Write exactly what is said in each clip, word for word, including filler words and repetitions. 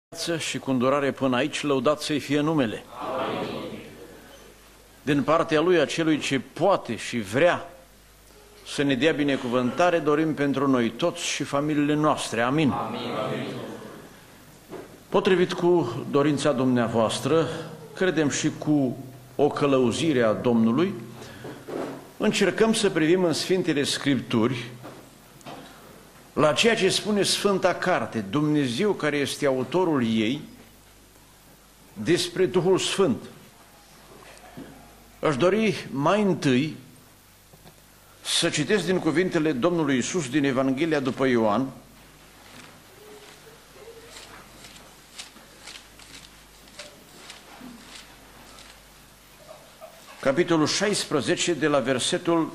și cu îndurare până aici, lăudat să-i fie numele. Amin. Din partea Lui, acelui ce poate și vrea să ne dea binecuvântare, dorim pentru noi toți și familiile noastre. Amin. Amin. Amin. Potrivit cu dorința dumneavoastră, credem și cu o călăuzire a Domnului, încercăm să privim în Sfintele Scripturi la ceea ce spune Sfânta Carte, Dumnezeu care este autorul ei, despre Duhul Sfânt. Aș dori mai întâi să citesc din cuvintele Domnului Iisus din Evanghelia după Ioan, capitolul șaisprezece, de la versetul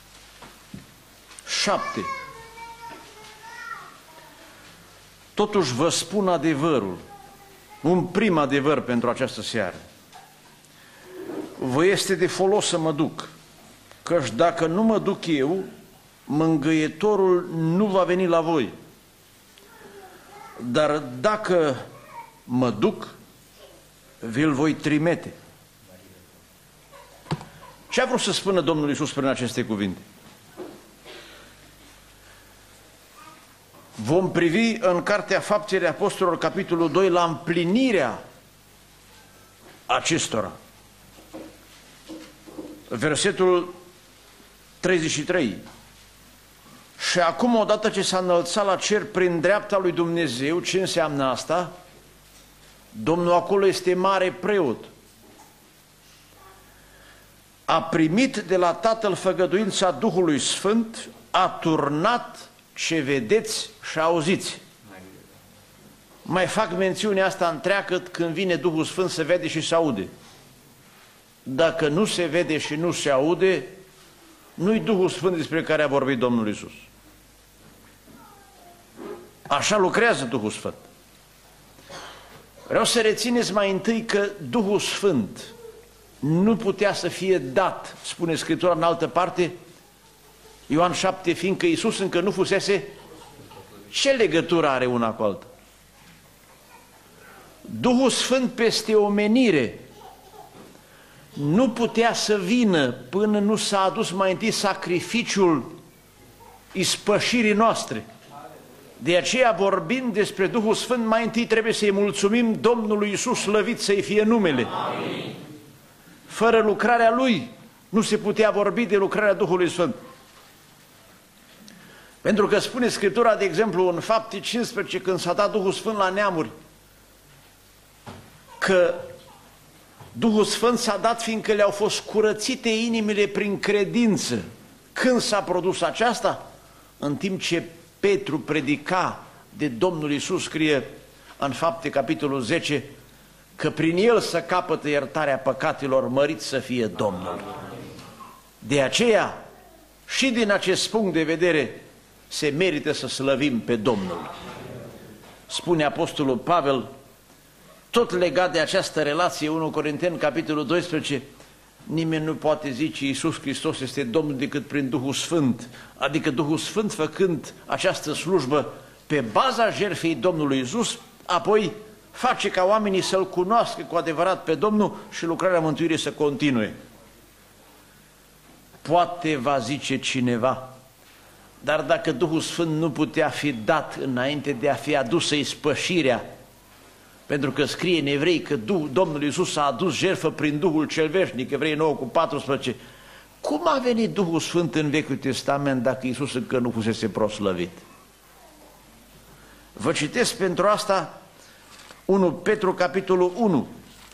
șapte. Totuși vă spun adevărul, un prim adevăr pentru această seară. Vă este de folos să mă duc, căci dacă nu mă duc eu, mângâietorul nu va veni la voi. Dar dacă mă duc, vi-l voi trimite. Ce a vrut să spună Domnul Iisus prin aceste cuvinte? Vom privi în Cartea Faptele Apostolilor, capitolul doi, la împlinirea acestora. Versetul treizeci și trei. Și acum, odată ce s-a înălțat la cer prin dreapta lui Dumnezeu, ce înseamnă asta? Domnul acolo este mare preot. A primit de la Tatăl făgăduința Duhului Sfânt, a turnat ce vedeți și auziți. Mai fac mențiunea asta întreagă, când vine Duhul Sfânt se vede și se aude. Dacă nu se vede și nu se aude, nu-i Duhul Sfânt despre care a vorbit Domnul Iisus. Așa lucrează Duhul Sfânt. Vreau să rețineți mai întâi că Duhul Sfânt nu putea să fie dat, spune Scriptura în altă parte, Ioan șapte, fiindcă Iisus încă nu fusese. Ce legătură are una cu alta? Duhul Sfânt peste omenire nu putea să vină până nu s-a adus mai întâi sacrificiul ispășirii noastre. De aceea, vorbind despre Duhul Sfânt, mai întâi trebuie să-i mulțumim Domnului Iisus, slăvit să-i fie numele. Amin. Fără lucrarea Lui nu se putea vorbi de lucrarea Duhului Sfânt. Pentru că spune Scriptura, de exemplu, în Fapte cincisprezece, când s-a dat Duhul Sfânt la neamuri, că Duhul Sfânt s-a dat fiindcă le-au fost curățite inimile prin credință. Când s-a produs aceasta? În timp ce Petru predica de Domnul Iisus, scrie în Fapte, capitolul zece, că prin el să capătă iertarea păcatelor, mărit să fie Domnul. De aceea, și din acest punct de vedere, se merită să slăvim pe Domnul. Spune Apostolul Pavel, tot legat de această relație, unu Corinteni, capitolul doisprezece, nimeni nu poate zice Iisus Hristos este Domnul decât prin Duhul Sfânt, adică Duhul Sfânt făcând această slujbă pe baza jertfei Domnului Iisus, apoi face ca oamenii să-L cunoască cu adevărat pe Domnul și lucrarea mântuirii să continue. Poate va zice cineva, dar dacă Duhul Sfânt nu putea fi dat înainte de a fi adusă ispășirea, pentru că scrie în Evrei că Domnul Iisus a adus jertfă prin Duhul cel veșnic, Evrei nouă cu paisprezece, cum a venit Duhul Sfânt în Vechiul Testament dacă Iisus încă nu fusese proslăvit? Vă citesc pentru asta unu Petru, capitolul unu.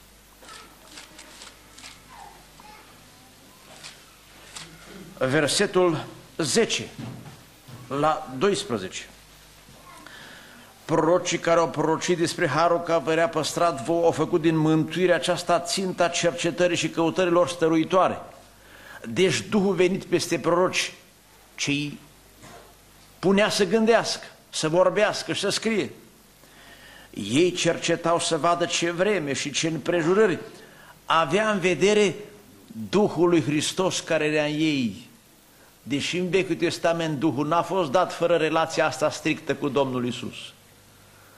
Versetul zece la doisprezece. Prorocii care au prorocit despre harul care vă păstrat vouă au făcut din mântuirea aceasta ținta cercetării și căutărilor stăruitoare. Deci Duhul venit peste proroci, ce-i punea să gândească, să vorbească și să scrie. Ei cercetau să vadă ce vreme și ce împrejurări avea în vedere Duhul lui Hristos care era în ei. Deși în Vechiul Testament Duhul n-a fost dat fără relația asta strictă cu Domnul Iisus.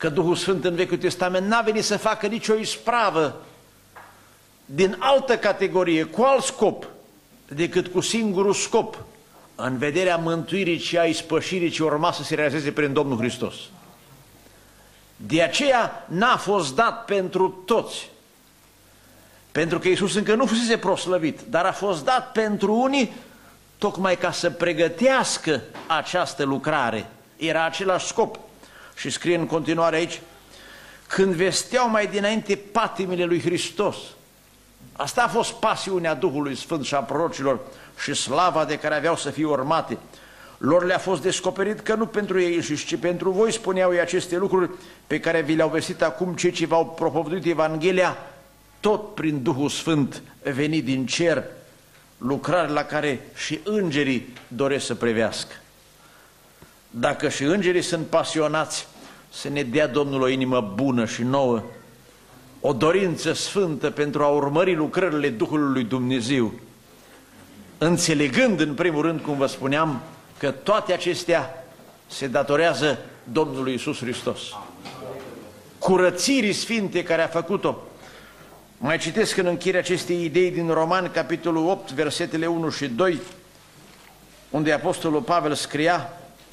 că Duhul Sfânt în Vechiul Testament n-a venit să facă nicio ispravă din altă categorie, cu alt scop, decât cu singurul scop, în vederea mântuirii și a ispășirii ce urma să se realizeze prin Domnul Hristos. De aceea n-a fost dat pentru toți, pentru că Iisus încă nu fusese proslăvit, dar a fost dat pentru unii tocmai ca să pregătească această lucrare. Era același scop. Și scrie în continuare aici, când vesteau mai dinainte patimile lui Hristos. Asta a fost pasiunea Duhului Sfânt și a prorocilor și slava de care aveau să fie urmate. Lor le-a fost descoperit că nu pentru ei înșiși, ci pentru voi spuneau ei aceste lucruri pe care vi le-au vestit acum cei ce v-au propovăduit Evanghelia, tot prin Duhul Sfânt venit din cer, lucrare la care și îngerii doresc să prevească. Dacă și îngerii sunt pasionați, să ne dea Domnul o inimă bună și nouă, o dorință sfântă pentru a urmări lucrările Duhului lui Dumnezeu, înțelegând în primul rând, cum vă spuneam, că toate acestea se datorează Domnului Iisus Hristos. Curățirii sfinte care a făcut-o. Mai citesc în încheierea acestei idei din Romani, capitolul opt, versetele unu și doi, unde Apostolul Pavel scria: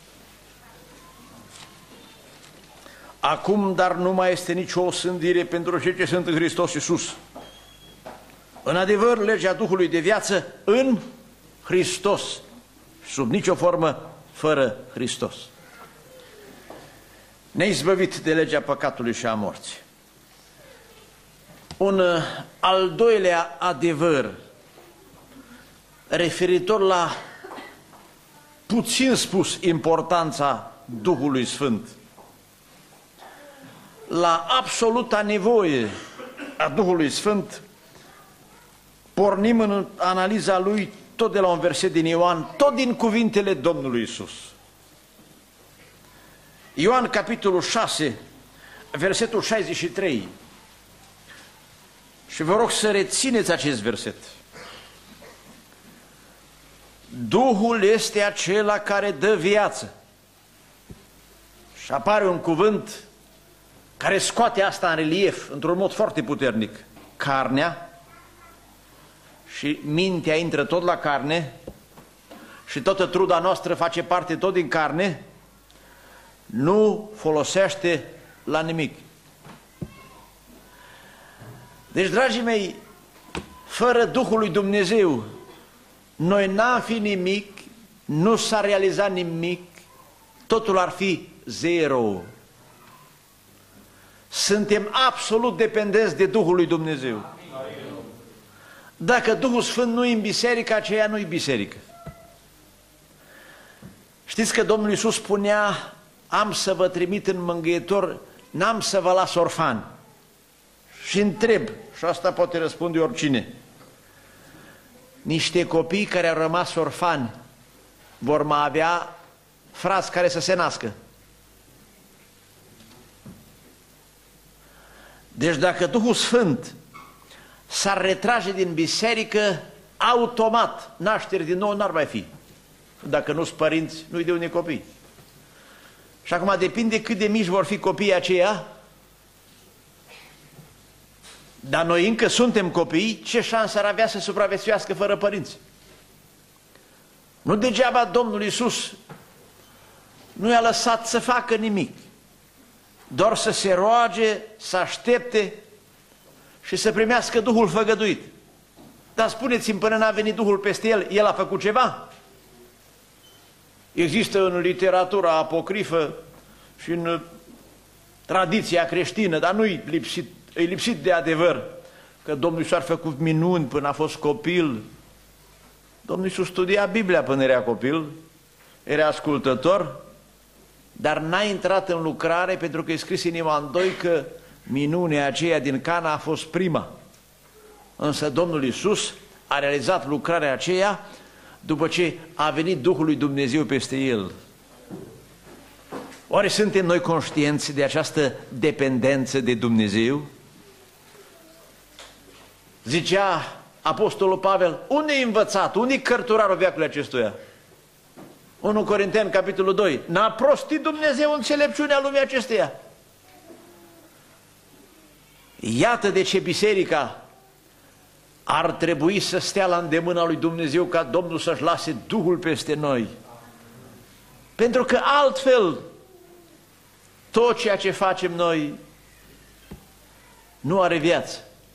acum, dar nu mai este nicio osândire pentru cei ce sunt în Hristos Iisus. În adevăr, legea Duhului de viață în Hristos, sub nicio formă fără Hristos. Neizbăvit de legea păcatului și a morții. Un al doilea adevăr referitor la, puțin spus, importanța Duhului Sfânt, la absoluta nevoie a Duhului Sfânt, pornim în analiza lui tot de la un verset din Ioan, tot din cuvintele Domnului Iisus. Ioan, capitolul șase, versetul șaizeci și trei. Și vă rog să rețineți acest verset. Duhul este acela care dă viață. Și apare un cuvânt care scoate asta în relief, într-un mod foarte puternic. Carnea, și mintea intră tot la carne, și toată truda noastră face parte tot din carne, nu folosește la nimic. Deci, dragii mei, fără Duhul lui Dumnezeu, noi n-am fi nimic, nu s-ar realiza nimic, totul ar fi zero. Suntem absolut dependenți de Duhul lui Dumnezeu. Dacă Duhul Sfânt nu e în biserică, aceea nu e biserică. Știți că Domnul Iisus spunea: am să vă trimit în mângâietor, n-am să vă las orfani. Și întreb, și asta poate răspunde oricine, niște copii care au rămas orfani vor mai avea frați care să se nască? Deci dacă Duhul Sfânt s-ar retrage din biserică, automat nașteri din nou n-ar mai fi. Dacă nu-s părinți, nu-i de unde copii. Și acum depinde cât de mici vor fi copiii aceia, dar noi încă suntem copii, ce șansă ar avea să supraviețuiască fără părinți? Nu degeaba Domnul Iisus nu i-a lăsat să facă nimic, doar să se roage, să aștepte și să primească Duhul făgăduit. Dar spuneți-mi, până n-a venit Duhul peste el, el a făcut ceva? Există în literatura apocrifă și în tradiția creștină, dar nu-i lipsit, e lipsit de adevăr, că Domnul Iisus a făcut minuni până a fost copil. Domnul Iisus studia Biblia până era copil, era ascultător, dar n-a intrat în lucrare, pentru că e scris în Ioan doi că minunea aceea din Cana a fost prima. Însă Domnul Iisus a realizat lucrarea aceea după ce a venit Duhul lui Dumnezeu peste el. Oare suntem noi conștienți de această dependență de Dumnezeu? Zicea Apostolul Pavel, unde e învățat, unde e cărturarul veacului acestuia? unu Corinteni, capitolul doi. N-a prostit Dumnezeu înțelepciunea lumii acesteia. Iată de ce biserica ar trebui să stea la îndemâna lui Dumnezeu ca Domnul să-și lase Duhul peste noi. Pentru că altfel tot ceea ce facem noi nu are viață.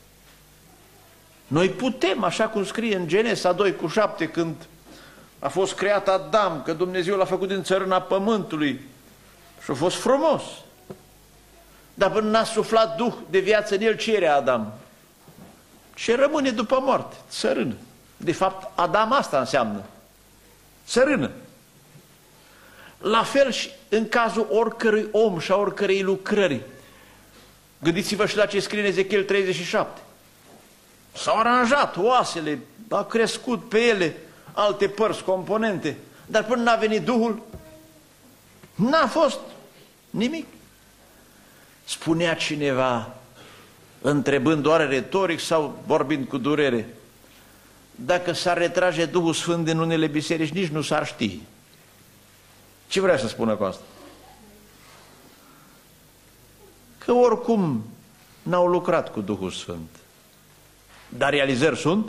Noi putem, așa cum scrie în Genesa doi cu șapte, când a fost creat Adam, că Dumnezeu l-a făcut din țărâna pământului și a fost frumos. Dar până n-a suflat Duh de viață în el, ce era Adam? Ce rămâne după moarte? Țărână. De fapt, Adam asta înseamnă. Țărână. La fel și în cazul oricărui om și a oricărei lucrări. Gândiți-vă și la ce scrie în Ezechiel treizeci și șapte. S-au aranjat oasele, a crescut pe ele alte părți, componente, dar până n-a venit Duhul, n-a fost nimic. Spunea cineva, întrebând oare retoric sau vorbind cu durere, dacă s-ar retrage Duhul Sfânt din unele biserici, nici nu s-ar ști. Ce vrea să spună cu asta? Că oricum n-au lucrat cu Duhul Sfânt. Dar realizări sunt?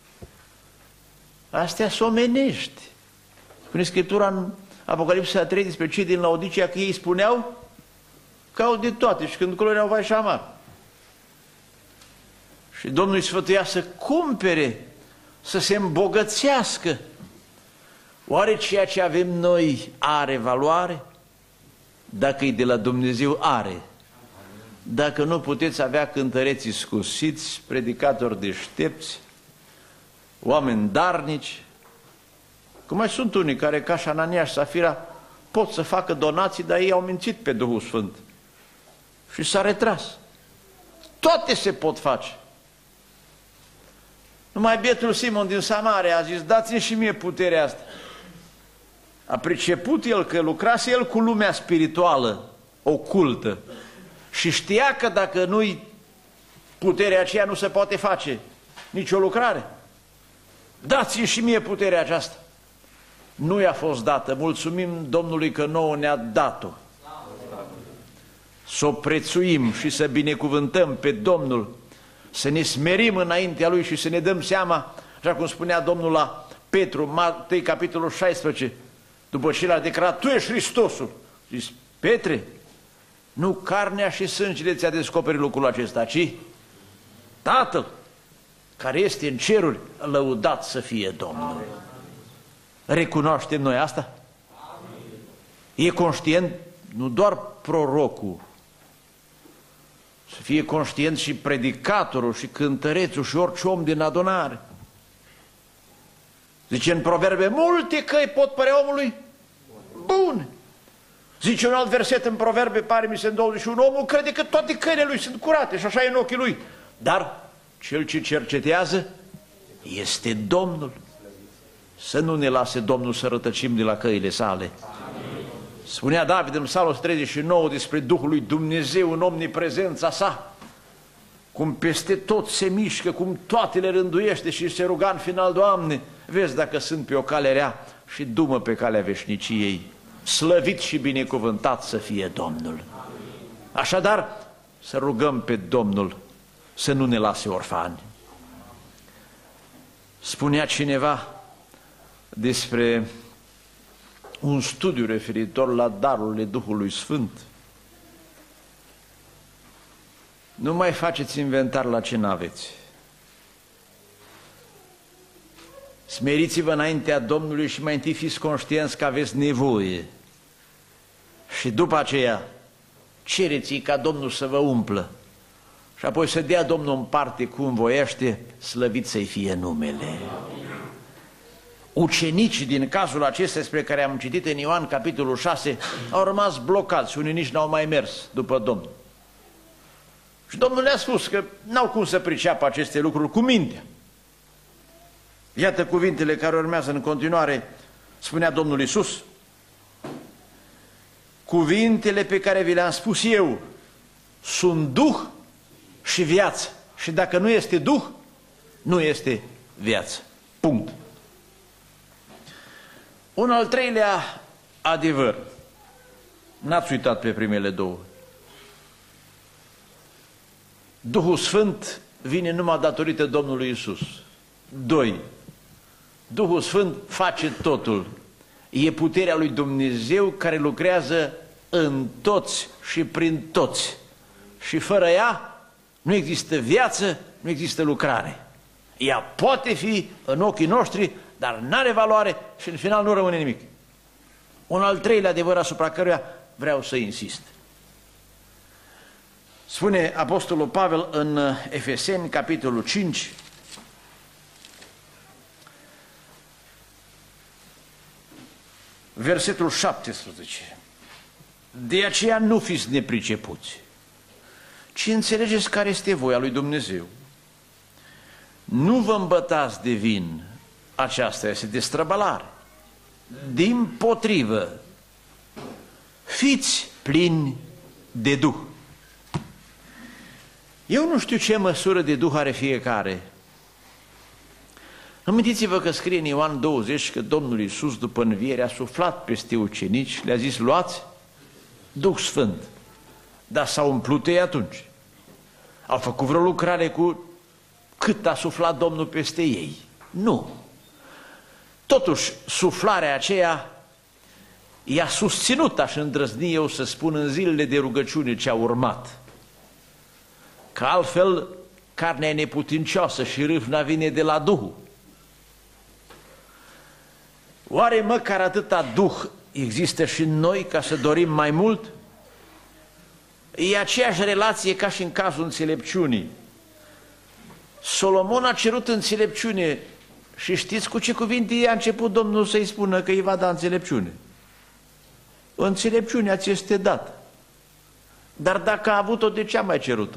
Astea sunt omenești. Spune Scriptura în Apocalipsa trei despre cei din Laodicea că ei spuneau că au de toate și când culoreau vai și amar. Și Domnul îi sfătuia să cumpere, să se îmbogățească. Oare ceea ce avem noi are valoare? Dacă e de la Dumnezeu, are. Dacă nu, puteți avea cântăreți scusiți, predicatori deștepți, oameni darnici, cum mai sunt unii care, ca și Anania și Safira, pot să facă donații, dar ei au mințit pe Duhul Sfânt și s-a retras. Toate se pot face. Numai bietul Simon din Samaria a zis, dați-mi și mie puterea asta. A priceput el că lucrase el cu lumea spirituală, ocultă, și știa că dacă nu-i puterea aceea nu se poate face nicio lucrare. Dați-mi și mie puterea aceasta. Nu i-a fost dată. Mulțumim Domnului că nouă ne-a dat-o. Să o prețuim și să binecuvântăm pe Domnul, să ne smerim înaintea Lui și să ne dăm seama, așa cum spunea Domnul la Petru, Matei, capitolul șaisprezece, după ce l-a declarat, tu ești Hristosul. Zis, Petre, nu carnea și sângele ți-a descoperit lucrul acesta, ci Tatăl care este în ceruri, lăudat să fie Domnul. Recunoaștem noi asta? E conștient nu doar prorocul, să fie conștient și predicatorul și cântărețul și orice om din adunare. Zice în Proverbe, multe căi pot părea omului bune. Zice un alt verset în Proverbe, pare mi se în douăzeci și unu, omul crede că toate căile lui sunt curate și așa e în ochii lui. Dar cel ce cercetează este Domnul. Să nu ne lase Domnul să rătăcim de la căile sale. Spunea David în Psalmul treizeci și nouă despre Duhul lui Dumnezeu în omniprezența sa, cum peste tot se mișcă, cum toate le rânduiește și se ruga în final, Doamne, vezi dacă sunt pe o cale rea și du-mă pe calea veșniciei. Slăvit și binecuvântat să fie Domnul. Așadar, să rugăm pe Domnul să nu ne lase orfani. Spunea cineva despre un studiu referitor la darurile Duhului Sfânt. Nu mai faceți inventar la ce n-aveți. Smeriți-vă înaintea Domnului și mai întâi fiți conștienți că aveți nevoie. Și după aceea cereți-i ca Domnul să vă umplă. Și apoi să dea Domnul în parte cum voiește, slăvit să-i fie numele. Ucenicii din cazul acesta despre care am citit în Ioan capitolul șase au rămas blocați, unii nici n-au mai mers după Domnul. Și Domnul le-a spus că n-au cum să priceapă aceste lucruri cu mintea. Iată cuvintele care urmează în continuare, spunea Domnul Iisus. Cuvintele pe care vi le-am spus eu sunt Duh și viață. Și dacă nu este Duh, nu este viață. Punct. Un al treilea adevăr. N-ați uitat pe primele două. Duhul Sfânt vine numai datorită Domnului Iisus. Doi, Duhul Sfânt face totul. E puterea lui Dumnezeu care lucrează în toți și prin toți. Și fără ea nu există viață, nu există lucrare. Ea poate fi în ochii noștri, dar nu are valoare și în final nu rămâne nimic. Un al treilea adevăr asupra căruia vreau să insist. Spune Apostolul Pavel în Efeseni, capitolul cinci, versetul șaptesprezece. De aceea nu fiți nepricepuți, ci înțelegeți care este voia lui Dumnezeu. Nu vă îmbătați de vin, aceasta este destrăbălare. Dimpotrivă, fiți plini de Duh. Eu nu știu ce măsură de Duh are fiecare. Amintiți-vă că scrie în Ioan douăzeci că Domnul Iisus, după înviere, a suflat peste ucenici, le-a zis: luați Duh Sfânt. Dar s-au umplut ei atunci. Au făcut vreo lucrare cu cât a suflat Domnul peste ei? Nu. Totuși, suflarea aceea i-a susținut, aș îndrăzni eu să spun, în zilele de rugăciune ce au urmat. Că altfel, carnea e neputincioasă și râvna vine de la Duhul. Oare măcar atâta Duh există și în noi ca să dorim mai mult? E aceeași relație ca și în cazul înțelepciunii. Solomon a cerut înțelepciune și știți cu ce cuvinte a început Domnul să-i spună că îi va da înțelepciune? Înțelepciunea ți este dată. Dar dacă a avut-o, de ce a mai cerut-o?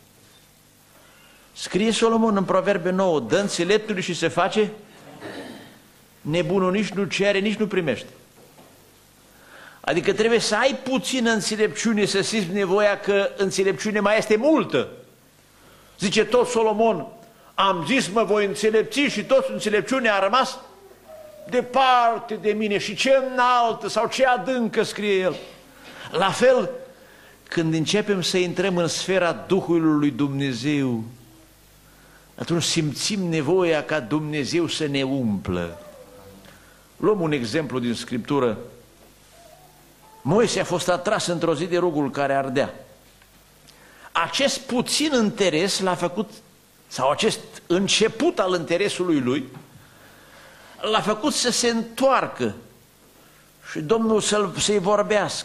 Scrie Solomon în Proverbe nouă: dă înțeleptului și se face, nebunul nici nu cere, nici nu primește. Adică trebuie să ai puțină înțelepciune să simți nevoia că înțelepciune mai este multă. Zice tot Solomon: am zis mă voi înțelepți și tot înțelepciunea a rămas departe de mine. Și ce înaltă sau ce adâncă, scrie el. La fel, când începem să intrăm în sfera Duhului lui Dumnezeu, atunci simțim nevoia ca Dumnezeu să ne umplă. Luăm un exemplu din Scriptură. Moise a fost atras într-o zi de rugul care ardea. Acest puțin interes l-a făcut, sau acest început al interesului lui, l-a făcut să se întoarcă și Domnul să-i vorbească.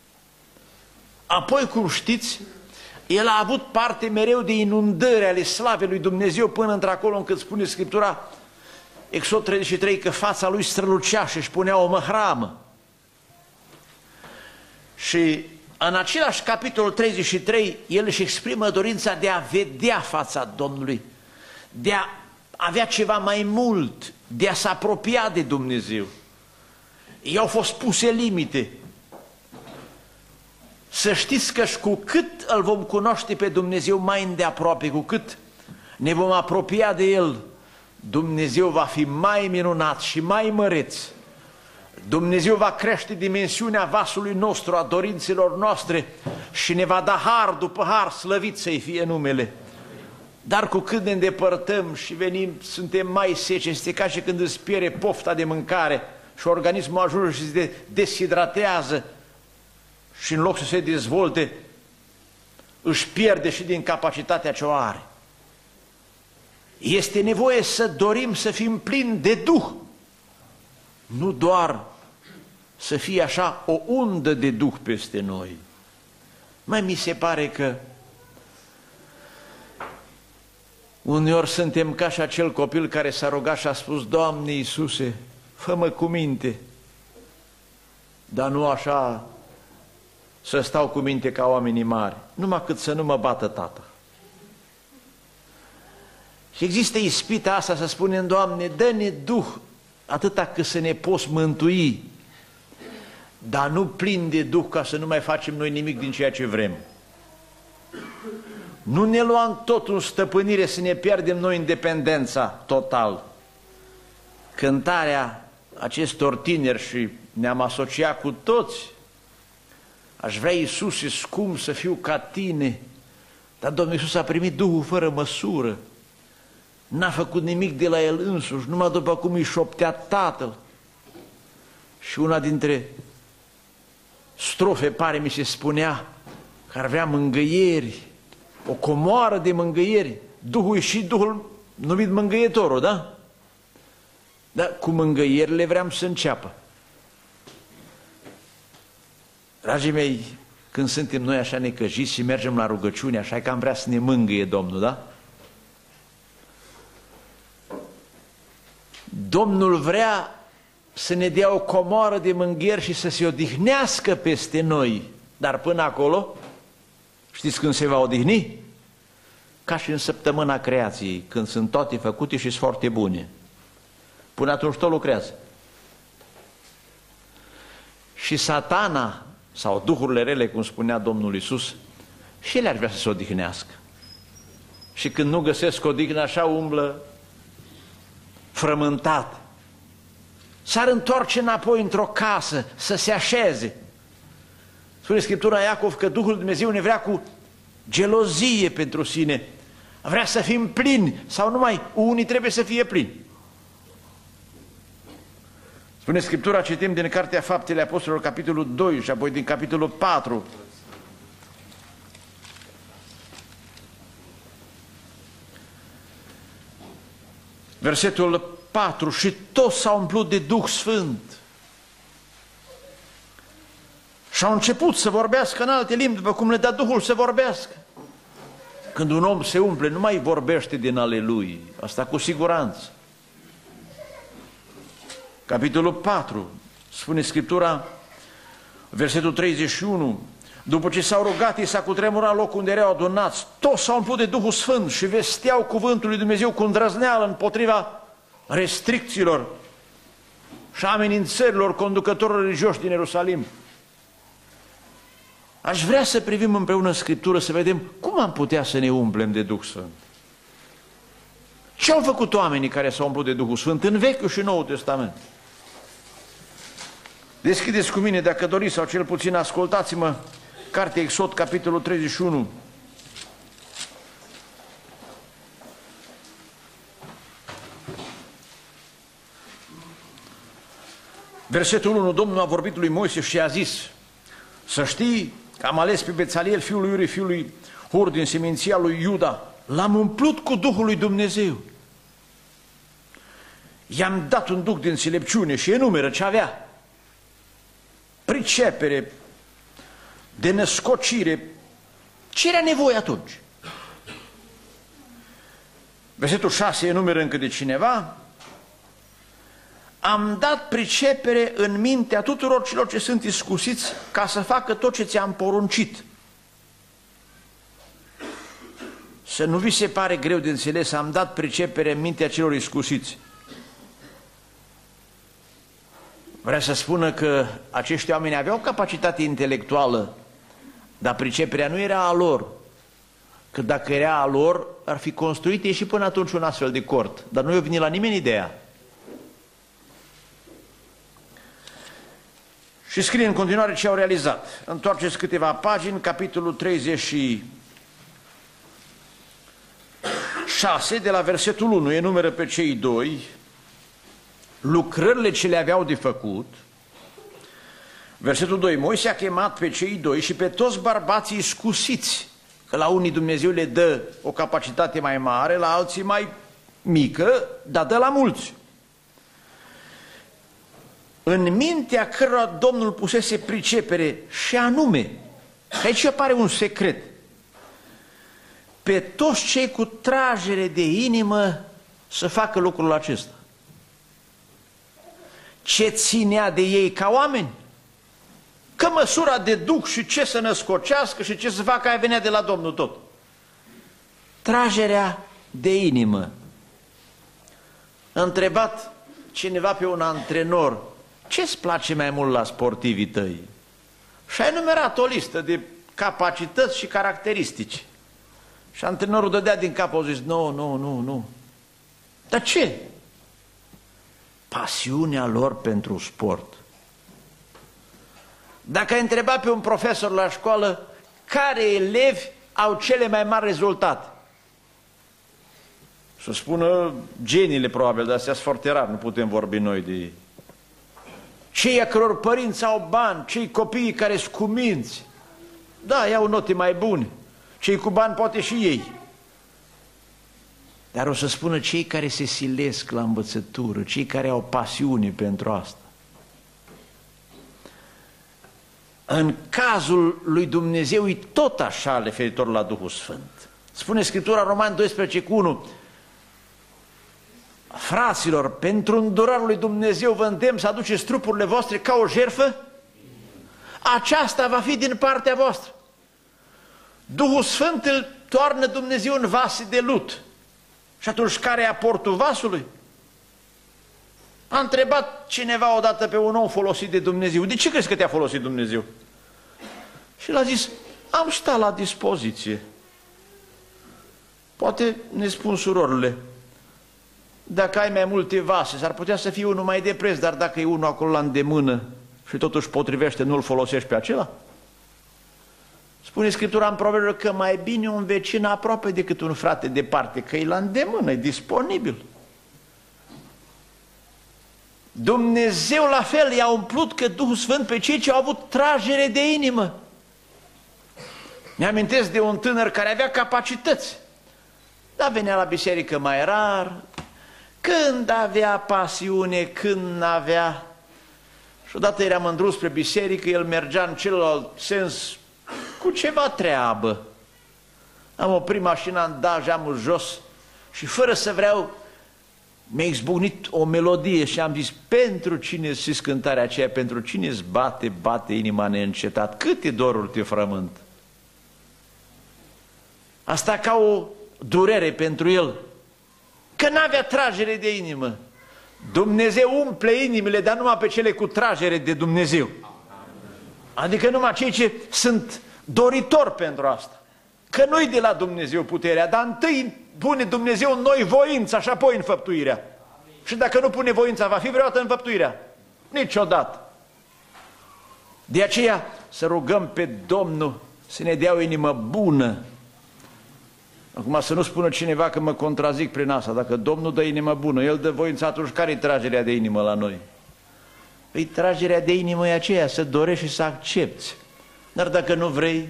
Apoi, cum știți, el a avut parte mereu de inundări ale slavei lui Dumnezeu până într-acolo încât spune Scriptura, Exod treizeci și trei, că fața lui strălucea și își punea o măhramă. Și în același capitolul treizeci și trei, el își exprimă dorința de a vedea fața Domnului, de a avea ceva mai mult, de a se apropia de Dumnezeu. I-au fost puse limite. Să știți că și cu cât îl vom cunoaște pe Dumnezeu mai îndeaproape, cu cât ne vom apropia de El, Dumnezeu va fi mai minunat și mai măreț. Dumnezeu va crește dimensiunea vasului nostru, a dorințelor noastre și ne va da har după har, slăvit să-i fie numele. Dar cu cât ne îndepărtăm și venim, suntem mai seci, este ca și când îți pierde pofta de mâncare și organismul ajunge și se deshidratează și în loc să se dezvolte, își pierde și din capacitatea ce o are. Este nevoie să dorim să fim plini de Duh, nu doar să fie așa o undă de Duh peste noi. Mai mi se pare că uneori suntem ca și acel copil care s-a rugat și a spus: Doamne Iisuse, fă-mă cu minte, dar nu așa să stau cu minte ca oamenii mari, numai cât să nu mă bată tata. Și există ispita asta să spunem: Doamne, dă-ne Duh atâta cât să ne poți mântui, dar nu plin de Duh ca să nu mai facem noi nimic din ceea ce vrem. Nu ne luăm tot în stăpânire să ne pierdem noi independența total. Cântarea acestor tineri, și ne-am asociat cu toți: aș vrea, Iisuse scump, să fiu ca Tine, Dar Domnul Iisus a primit Duhul fără măsură. N-a făcut nimic de la el însuși, numai după cum îi șoptea Tatăl. Și una dintre strofe, pare mi se spunea, că ar vrea mângâieri, o comoară de mângâieri, Duhul și Duhul numit mângâietorul, da? Dar cu mângâierile vreau să înceapă. Dragii mei, când suntem noi așa necăjiți și mergem la rugăciune, așa că am vrea să ne mângâie Domnul, da? Domnul vrea să ne dea o comoară de mânghieri și să se odihnească peste noi. Dar până acolo, știți când se va odihni? Ca și în săptămâna creației, când sunt toate făcute și sunt foarte bune. Până atunci tot lucrează. Și Satana, sau duhurile rele, cum spunea Domnul Iisus, și ele ar vrea să se odihnească. Și când nu găsesc odihnă, așa umblă frământat. S-ar întoarce înapoi într-o casă, să se așeze. Spune Scriptura Iacov că Duhul Lui Dumnezeu ne vrea cu gelozie pentru sine. Vrea să fim plini, sau numai unii trebuie să fie plini. Spune Scriptura, citim din Cartea Faptele Apostolilor, capitolul doi și apoi din capitolul patru. Versetul patru, și toți s-au umplut de Duh Sfânt și au început să vorbească în alte limbi, după cum le dă Duhul să vorbească. Când un om se umple, nu mai vorbește din ale lui, asta cu siguranță. Capitolul patru, spune Scriptura, versetul treizeci și unu, după ce s-au rugat, i s-a cutremurat locul unde erau adunați, toți s-au umplut de Duhul Sfânt și vesteau cuvântul lui Dumnezeu cu îndrăzneală împotriva restricțiilor și amenințărilor conducătorilor religioși din Ierusalim. Aș vrea să privim împreună în Scriptură, să vedem cum am putea să ne umplem de Duh Sfânt. Ce au făcut oamenii care s-au umplut de Duhul Sfânt în Vechiul și Noul Testament? Deschideți cu mine, dacă doriți, sau cel puțin ascultați-mă, Cartea Exod, capitolul treizeci și unu. Versetul unu, Domnul a vorbit lui Moise și a zis, să știi că am ales pe Bețaliel, fiul lui Uri, fiul lui Hur, din seminția lui Iuda, l-am umplut cu Duhul lui Dumnezeu. I-am dat un duh de înțelepciune și enumeră ce avea. Pricepere, de născocire, ce era nevoie atunci? Versetul șase enumeră încă de cineva. Am dat pricepere în mintea tuturor celor ce sunt iscusiți ca să facă tot ce ți-am poruncit. Să nu vi se pare greu de înțeles, am dat pricepere în mintea celor iscusiți. Vrea să spună că acești oameni aveau capacitate intelectuală, dar priceperea nu era a lor. Că dacă era a lor, ar fi construit ei și până atunci un astfel de cort. Dar nu i-a venit la nimeni ideea. Și scrie în continuare ce au realizat. Întoarceți câteva pagini, capitolul treizeci și șase, de la versetul unu, enumeră pe cei doi lucrările ce le aveau de făcut. Versetul doi, Moise a chemat pe cei doi și pe toți bărbații iscusiți, că la unii Dumnezeu le dă o capacitate mai mare, la alții mai mică, dar dă la mulți. În mintea cărora Domnul pusese pricepere și anume, că aici apare un secret, pe toți cei cu tragere de inimă să facă lucrul acesta. Ce ținea de ei ca oameni? Că măsura de duh și ce să născocească și ce să facă, aia venea de la Domnul tot. Tragerea de inimă. A întrebat cineva pe un antrenor, ce-ți place mai mult la sportivii tăi? Și a enumerat o listă de capacități și caracteristici. Și antrenorul dădea din cap, au zis, nu, nu, nu, nu. Dar ce? Pasiunea lor pentru sport. Dacă ai întrebat pe un profesor la școală care elevi au cele mai mari rezultate. Să spună geniile probabil, dar astea sunt foarte rar, nu putem vorbi noi de ei. Cei a căror părinți au bani, cei copiii care sunt cuminți, da, iau note mai bune, cei cu bani poate și ei. Dar o să spună cei care se silesc la învățătură, cei care au pasiune pentru asta. În cazul lui Dumnezeu e tot așa referitor la Duhul Sfânt. Spune Scriptura, Romani doisprezece cu unu, fraților, pentru îndurarea lui Dumnezeu vă îndemn să aduceți trupurile voastre ca o jertfă. Aceasta va fi din partea voastră. Duhul Sfânt îl toarnă Dumnezeu în vase de lut. Și atunci care e aportul vasului? A întrebat cineva odată pe un om folosit de Dumnezeu, de ce crezi că te-a folosit Dumnezeu? Și l-a zis, am stat la dispoziție. Poate ne spun surorile, dacă ai mai multe vase, s-ar putea să fie unul mai de preț, dar dacă e unul acolo la îndemână și totuși potrivește, nu-l folosești pe acela? Spune Scriptura în Proverbe că mai bine un vecin aproape decât un frate departe, că e la îndemână, e disponibil. Dumnezeu la fel i-a umplut că Duhul Sfânt pe cei ce au avut tragere de inimă. Mi-amintesc de un tânăr care avea capacități, dar venea la biserică mai rar, când avea pasiune, când n-avea. Și odată eram în drum spre biserică, el mergea în celălalt sens cu ceva treabă. Am oprit mașina în da, geamul jos și fără să vreau mi-a izbucnit o melodie și am zis, pentru cine știți cântarea aceea, pentru cine îți bate, bate inima neîncetat, câte doruri te frământ. Asta ca o durere pentru el, că n-avea tragere de inimă. Dumnezeu umple inimile, dar numai pe cele cu tragere de Dumnezeu. Adică numai cei ce sunt doritori pentru asta. Că nu-i de la Dumnezeu puterea, dar întâi pune Dumnezeu în noi voința și apoi înfăptuirea. Și dacă nu pune voința, va fi vreodată înfăptuirea? Niciodată. De aceea să rugăm pe Domnul să ne dea o inimă bună. Acum să nu spună cineva că mă contrazic prin asta. Dacă Domnul dă inimă bună, El dă voință, atunci care-i tragerea de inimă la noi? Păi tragerea de inimă e aceea, să dorești și să accepti. Dar dacă nu vrei,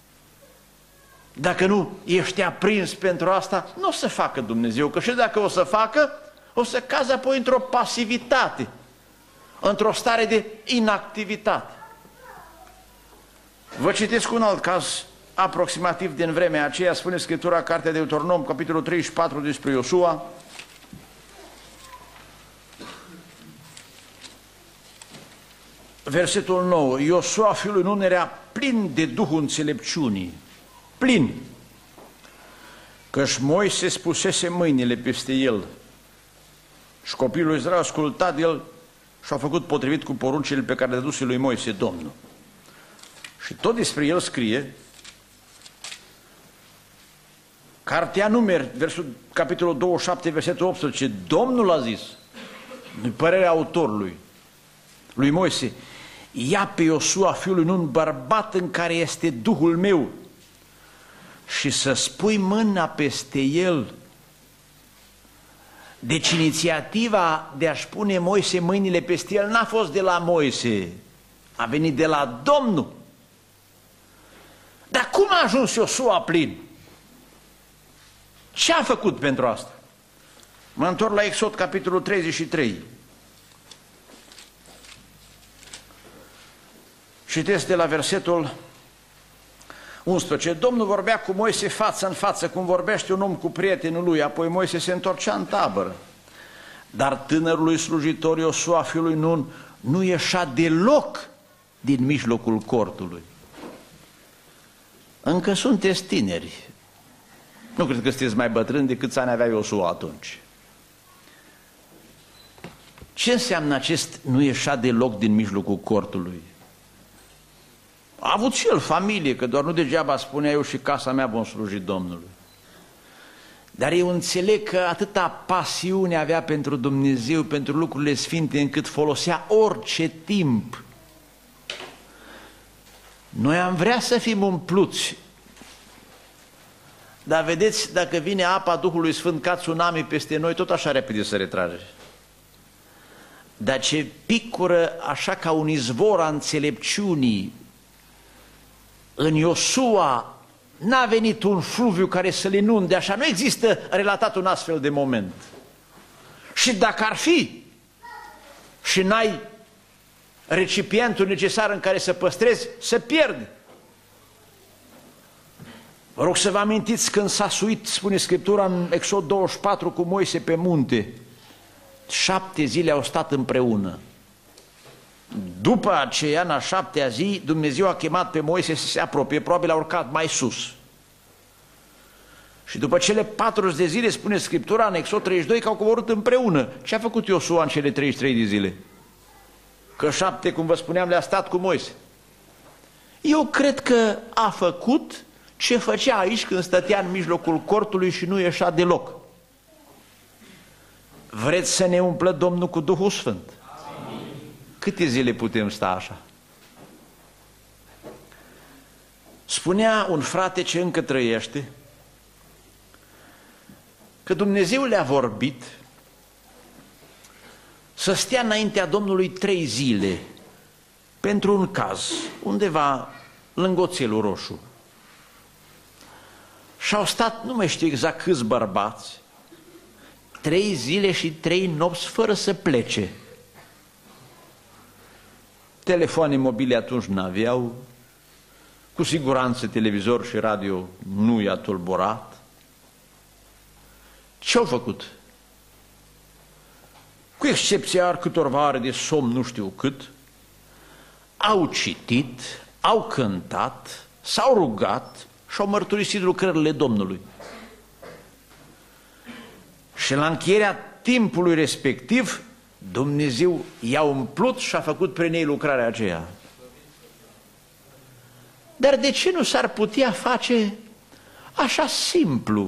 dacă nu ești aprins pentru asta, nu o să facă Dumnezeu, că și dacă o să facă, o să cazi apoi într-o pasivitate, într-o stare de inactivitate. Vă citesc un alt caz, aproximativ din vremea aceea, spune Scriptura, Cartea de Deuteronom, capitolul treizeci și patru despre Iosua. Versetul nouă, Iosua fiul lui Nun era plin de Duhul înțelepciunii, plin, căci Moise spusese mâinile peste el și copilul lui Israel a ascultat de el și a făcut potrivit cu poruncile pe care le duse lui Moise Domnul. Și tot despre el scrie, Cartea Numeri, versul, capitolul douăzeci și șapte, versetul optsprezece, Domnul a zis, în părerea autorului, lui Moise, ia pe Iosua fiul lui Nun, bărbat în care este Duhul meu, și să spui mâna peste el. Deci inițiativa de a-și pune Moise mâinile peste el n-a fost de la Moise, a venit de la Domnul. Dar cum a ajuns Iosua plin? Ce a făcut pentru asta? Mă întorc la Exod, capitolul treizeci și trei. Citesc de la versetul unsprezece. Domnul vorbea cu Moise față în față, cum vorbește un om cu prietenul lui, apoi Moise se întorcea în tabără. Dar tânărului slujitor Iosua, fiul lui Nun, nu ieșea deloc din mijlocul cortului. Încă sunteți tineri. Nu cred că sunteți mai bătrâni decât ani avea Iosua atunci. Ce înseamnă acest nu ieșea deloc din mijlocul cortului? A avut și el familie, că doar nu degeaba spunea eu și casa mea vom sluji Domnului. Dar eu înțeleg că atâta pasiune avea pentru Dumnezeu, pentru lucrurile sfinte, încât folosea orice timp. Noi am vrea să fim umpluți Dar vedeți, dacă vine apa Duhului Sfânt ca tsunami peste noi, tot așa repede se retrage. Dar ce picură așa ca un izvor a înțelepciunii, în Iosua n-a venit un fluviu care să-l inunde, așa, nu există relatat un astfel de moment. Și dacă ar fi și n-ai recipientul necesar în care să păstrezi, se pierde. Vă rog să vă amintiți când s-a suit, spune Scriptura în Exod douăzeci și patru, cu Moise pe munte. Șapte zile au stat împreună. După aceea, în a șaptea zi, Dumnezeu a chemat pe Moise să se apropie, probabil a urcat mai sus. Și după cele patruzeci de zile, spune Scriptura în Exod treizeci și doi, că au coborât împreună. Ce a făcut Iosua în cele treizeci și trei de zile? Că șapte, cum vă spuneam, le-a stat cu Moise. Eu cred că a făcut ce făcea aici când stătea în mijlocul cortului și nu ieșea deloc. Vreți să ne umplă Domnul cu Duhul Sfânt? Amin. Câte zile putem sta așa? Spunea un frate ce încă trăiește că Dumnezeu le-a vorbit să stea înaintea Domnului trei zile pentru un caz, undeva lângă Oțelul Roșu. Și au stat, nu mai știu exact câți bărbați, trei zile și trei nopți fără să plece. Telefoane mobile atunci n-aveau, cu siguranță televizor și radio nu i-a tulburat. Ce-au făcut? Cu excepția câtorva ore de somn, nu știu cât, au citit, au cântat, s-au rugat și au mărturisit lucrările Domnului. Și la încheierea timpului respectiv, Dumnezeu i-a umplut și a făcut prin ei lucrarea aceea. Dar de ce nu s-ar putea face așa simplu?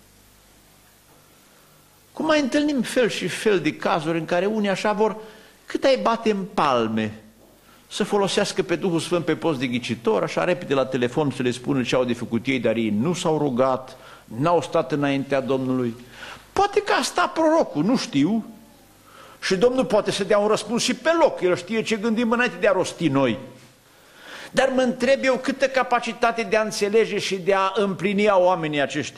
Cum mai întâlnim fel și fel de cazuri în care unii așa vor, cât ai bate în palme, să folosească pe Duhul Sfânt pe post de ghicitor, așa repede la telefon să le spună ce au de făcut ei, dar ei nu s-au rugat, n-au stat înaintea Domnului. Poate că a stat prorocul, nu știu, și Domnul poate să dea un răspuns și pe loc, El știe ce gândim înainte de a rosti noi. Dar mă întreb eu câtă capacitate de a înțelege și de a împlini au oamenii aceștia.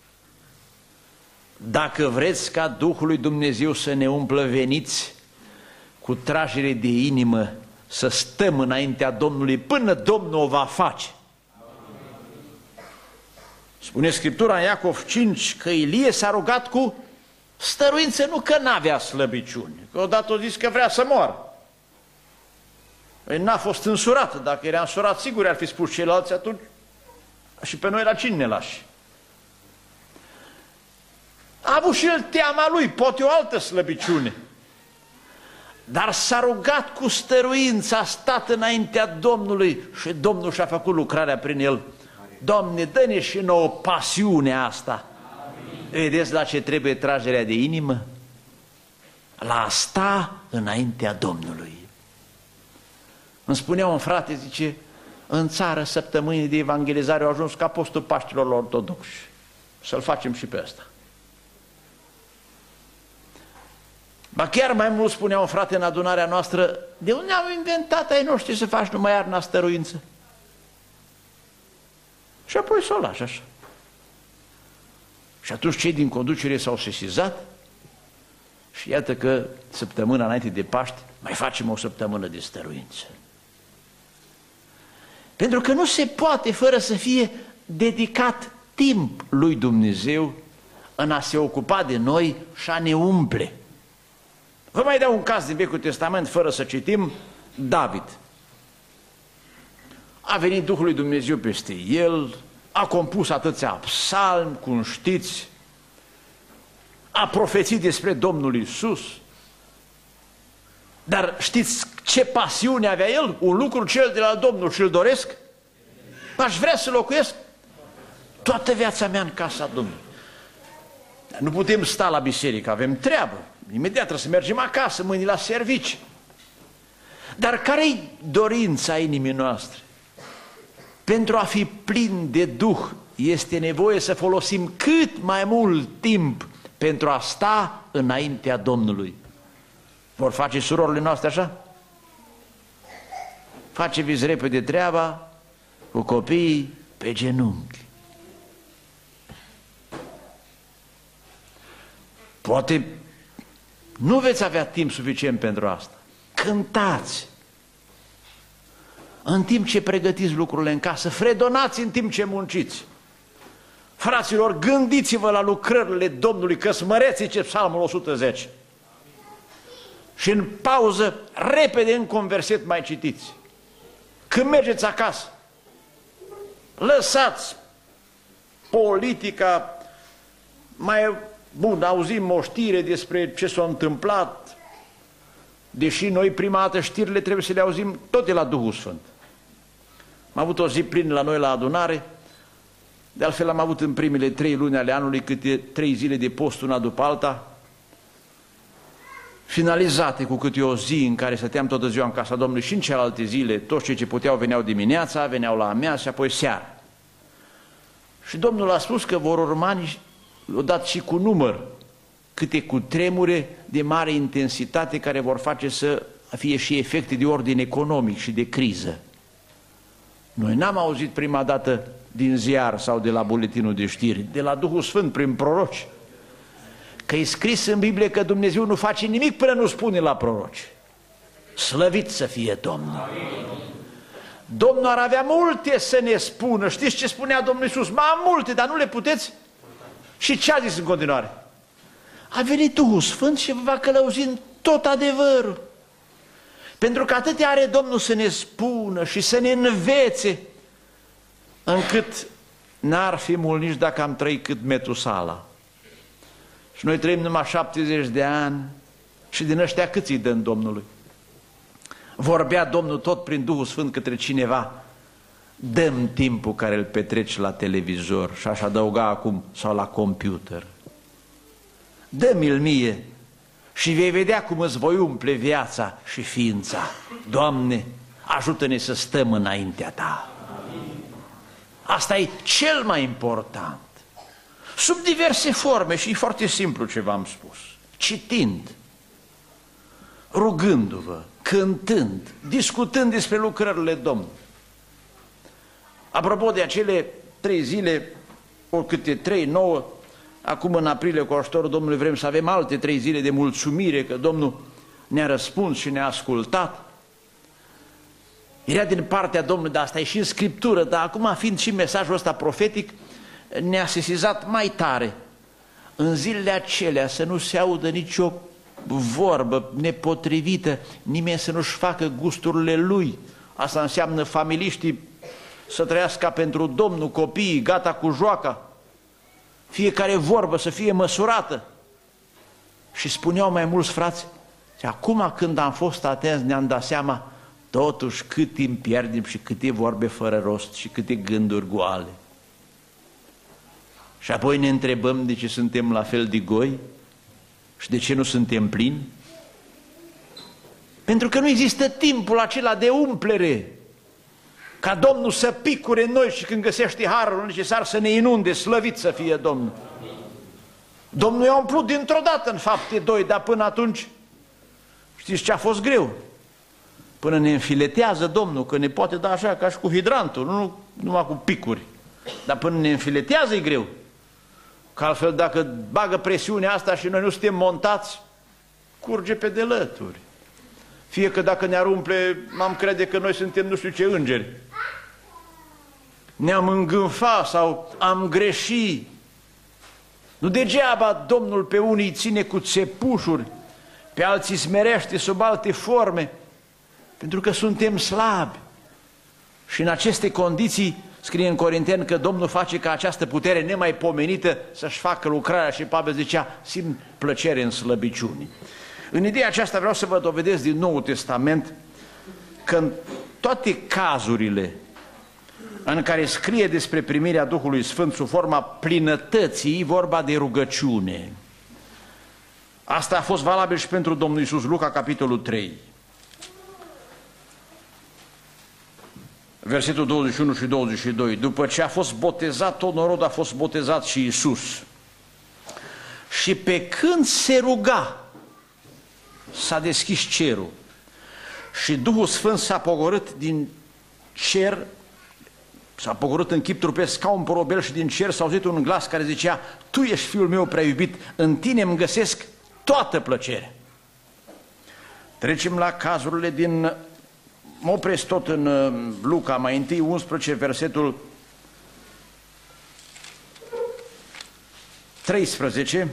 Dacă vreți ca Duhul lui Dumnezeu să ne umplă, veniți cu tragere de inimă să stăm înaintea Domnului până Domnul o va face. Spune Scriptura în Iacov cinci că Ilie s-a rugat cu stăruință, nu că n-avea slăbiciuni, că odată a zis că vrea să moară. Păi n-a fost însurat, dacă era însurat sigur ar fi spus ceilalți atunci și pe noi la cine ne lași? A avut și el teama lui, poate o altă slăbiciune. Dar s-a rugat cu stăruință, a stat înaintea Domnului și Domnul și-a făcut lucrarea prin el. Doamne, dă-ne și nouă pasiunea asta. Amin. Vedeți la ce trebuie tragerea de inimă? La a sta înaintea Domnului. Îmi spunea un frate, zice, în țară săptămânii de evangelizare au ajuns ca postul Paștilor ortodoxi. Să-l facem și pe ăsta. Ba chiar mai mult spunea un frate în adunarea noastră, de unde au inventat ai noștri să faci numai iarna stăruință? Și apoi să o lași așa. Și atunci cei din conducere s-au sesizat și iată că săptămâna înainte de Paști mai facem o săptămână de stăruință. Pentru că nu se poate fără să fie dedicat timp lui Dumnezeu în a se ocupa de noi și a ne umple. Vă mai dau un caz din Vechiul Testament fără să citim. David. A venit Duhul lui Dumnezeu peste el, a compus atâția psalmi, cum știți, a profețit despre Domnul Iisus. Dar știți ce pasiune avea el? Un lucru cel de la Domnul și îl doresc? Aș vrea să locuiesc toată viața mea în casa Domnului. Dar nu putem sta la biserică, avem treabă. Imediat trebuie să mergem acasă, mâine la servici. Dar care-i dorința inimii noastre? Pentru a fi plin de Duh este nevoie să folosim cât mai mult timp pentru a sta înaintea Domnului. Vor face surorile noastre așa? Faceți repede treaba cu copiii pe genunchi. Poate nu veți avea timp suficient pentru asta. Cântați în timp ce pregătiți lucrurile în casă, fredonați în timp ce munciți. Fraților, gândiți-vă la lucrările Domnului, că smăreți, zice Psalmul o sută zece. Și în pauză, repede în converset mai citiți. Când mergeți acasă, lăsați politica, mai bun, auzim o știre despre ce s-a întâmplat, deși noi prima dată știrile trebuie să le auzim tot de la Duhul Sfânt. Am avut o zi plină la noi la adunare, de altfel am avut în primele trei luni ale anului câte trei zile de post una după alta, finalizate cu câte o zi în care stăteam toată ziua în casa Domnului, și în celelalte zile toți cei ce puteau veneau dimineața, veneau la amiază și apoi seara. Și Domnul a spus că vor urma, odată și cu număr, câte cutremure de mare intensitate care vor face să fie și efecte de ordin economic și de criză. Noi n-am auzit prima dată din ziar sau de la buletinul de știri, de la Duhul Sfânt prin proroci, că e scris în Biblie că Dumnezeu nu face nimic până nu spune la proroci. Slăvit să fie Domnul! Domnul ar avea multe să ne spună. Știți ce spunea Domnul Iisus? Mai am multe, dar nu le puteți? Și ce a zis în continuare? A venit Duhul Sfânt și vă va călăuzi în tot adevărul. Pentru că atât are Domnul să ne spună și să ne învețe, încât n-ar fi mult nici dacă am trăit cât Metusala. Și noi trăim numai șaptezeci de ani și din ăștia câți îi dăm Domnului? Vorbea Domnul tot prin Duhul Sfânt către cineva: dă-mi timpul care îl petreci la televizor, și aș adăuga acum, sau la computer. Dă-mi-l mie și vei vedea cum îți voi umple viața și ființa. Doamne, ajută-ne să stăm înaintea Ta. Asta e cel mai important. Sub diverse forme, și e foarte simplu ce v-am spus. Citind, rugându-vă, cântând, discutând despre lucrările Domnului. Apropo de acele trei zile, oricâte trei, nouă, acum în aprilie, cu ajutorul Domnului, vrem să avem alte trei zile de mulțumire că Domnul ne-a răspuns și ne-a ascultat. Era din partea Domnului, dar asta e și în Scriptură, dar acum, fiind și mesajul ăsta profetic, ne-a sesizat mai tare. În zilele acelea să nu se audă nicio vorbă nepotrivită, nimeni să nu-și facă gusturile lui. Asta înseamnă familiștii să trăiască pentru Domnul, copiii gata cu joaca, fiecare vorbă să fie măsurată. Și spuneau mai mulți frați, și acum când am fost atenți ne-am dat seama totuși cât timp pierdem și câte vorbe fără rost și câte gânduri goale. Și apoi ne întrebăm de ce suntem la fel de goi și de ce nu suntem plini. Pentru că nu există timpul acela de umplere, ca Domnul să picure în noi și când găsește harul necesar să ne inunde, slăvit să fie Domnul. Domnul i-a umplut dintr-o dată în Fapte doi, dar până atunci știți ce a fost greu? Până ne înfiletează Domnul, că ne poate da așa ca și cu hidrantul, nu numai cu picuri, dar până ne înfiletează e greu. Că altfel dacă bagă presiunea asta și noi nu suntem montați, curge pe delături. Fie că dacă ne-ar umple, am crede că noi suntem nu știu ce îngeri. Ne-am îngânfat sau am greșit. Nu degeaba Domnul pe unii ține cu țepușuri, pe alții smerește sub alte forme, pentru că suntem slabi. Și în aceste condiții scrie în Corinteni că Domnul face ca această putere nemaipomenită să-și facă lucrarea, și Pavel zicea, simt plăcere în slăbiciuni. În ideea aceasta vreau să vă dovedesc din Noul Testament că în toate cazurile în care scrie despre primirea Duhului Sfânt sub forma plinătății, vorba de rugăciune. Asta a fost valabil și pentru Domnul Iisus, Luca, capitolul trei. versetul douăzeci și unu și douăzeci și doi. După ce a fost botezat tot norodul, a fost botezat și Iisus. Și pe când se ruga, s-a deschis cerul și Duhul Sfânt s-a pogorât din cer, s-a pogorât în chip trupesc ca un porobel și din cer s-a auzit un glas care zicea: Tu ești Fiul meu prea iubit, în tine îmi găsesc toată plăcerea. Trecem la cazurile din, mă opresc tot în Luca, mai întâi unsprezece, versetul treisprezece.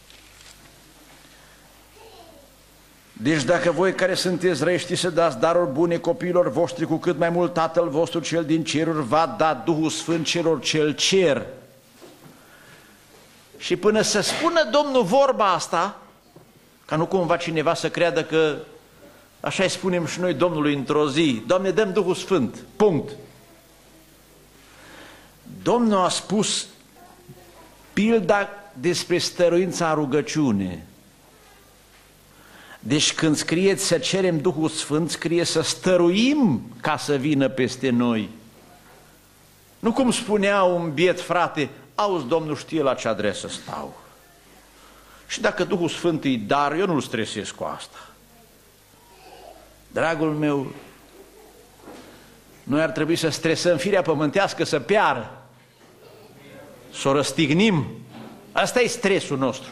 Deci dacă voi care sunteți răi știți să dați daruri bune copiilor voștri, cu cât mai mult Tatăl vostru cel din ceruri va da Duhul Sfânt celor ce-L cer. Și până să spună Domnul vorba asta, ca nu cumva cineva să creadă că așa îi spunem și noi Domnului într-o zi: Doamne, dăm Duhul Sfânt, punct. Domnul a spus pilda despre stăruința în rugăciune. Deci când scrie să cerem Duhul Sfânt, scrie să stăruim ca să vină peste noi. Nu cum spunea un biet frate: auzi, Domnul știe la ce adresă stau. Și dacă Duhul Sfânt îi dar, eu nu-l stresez cu asta. Dragul meu, noi ar trebui să stresăm firea pământească să piară, să o răstignim. Asta e stresul nostru.